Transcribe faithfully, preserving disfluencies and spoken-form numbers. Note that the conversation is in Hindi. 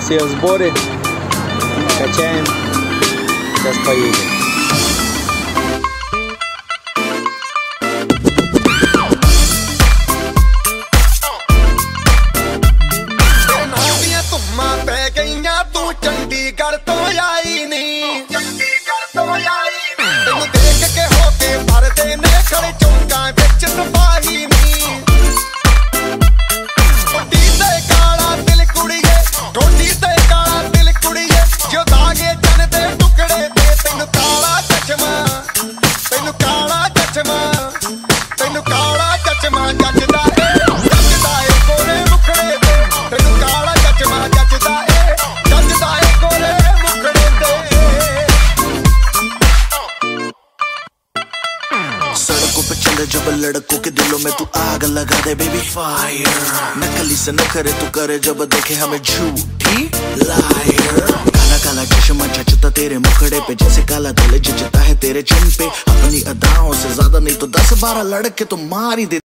все в сборе, качаем, сейчас поедем. जब लड़कों के दिलों में तू आग लगा दे बेबी फायर, नकली से न करे तू करे जब देखे हमें झूठी लायर। काला काला चश्मा जचता तेरे मुखड़े पे जैसे काला दिल जचता है तेरे चिन पे। अपनी अदाओं से ज्यादा नहीं तो दस बारह लड़के तो मार ही दे।